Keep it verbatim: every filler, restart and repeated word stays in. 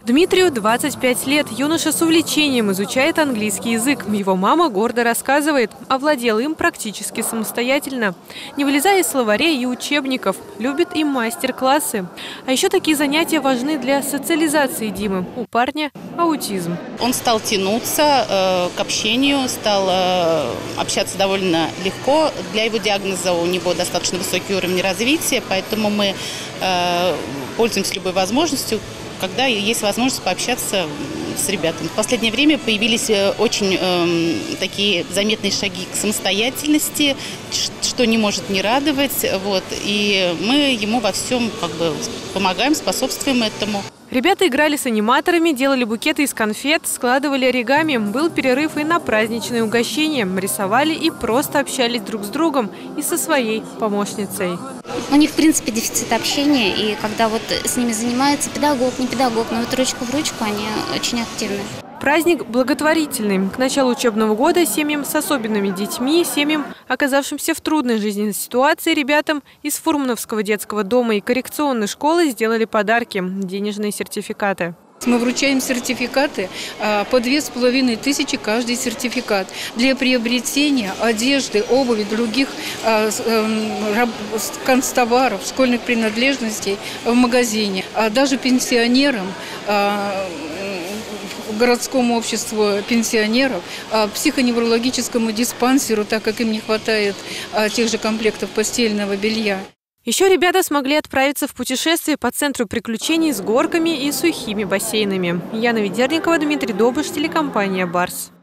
Дмитрию двадцать пять лет. Юноша с увлечением изучает английский язык. Его мама гордо рассказывает, овладел им практически самостоятельно. Не вылезая из словарей и учебников, любит и мастер-классы. А еще такие занятия важны для социализации Димы. У парня аутизм. Он стал тянуться э, к общению, стал э, общаться довольно легко. Для его диагноза у него достаточно высокий уровень развития, поэтому мы э, пользуемся любой возможностью, когда есть возможность пообщаться с ребятами. В последнее время появились очень э, такие заметные шаги к самостоятельности, что не может не радовать. Вот, и мы ему во всем как бы помогаем, способствуем этому. Ребята играли с аниматорами, делали букеты из конфет, складывали оригами. Был перерыв и на праздничные угощения. Рисовали и просто общались друг с другом и со своей помощницей. У них, в принципе, дефицит общения. И когда вот с ними занимается педагог, не педагог, но вот ручку в ручку они очень активны. Праздник благотворительный. К началу учебного года семьям с особенными детьми, семьям, оказавшимся в трудной жизненной ситуации, ребятам из Фурмановского детского дома и коррекционной школы сделали подарки – денежные сертификаты. Мы вручаем сертификаты по две с половиной тысячи каждый сертификат для приобретения одежды, обуви, других канцтоваров, школьных принадлежностей в магазине. А даже пенсионерам, городскому обществу пенсионеров, психоневрологическому диспансеру, так как им не хватает тех же комплектов постельного белья. Еще ребята смогли отправиться в путешествие по центру приключений с горками и сухими бассейнами. Яна Ведерникова, Дмитрий Добыш, телекомпания «Барс».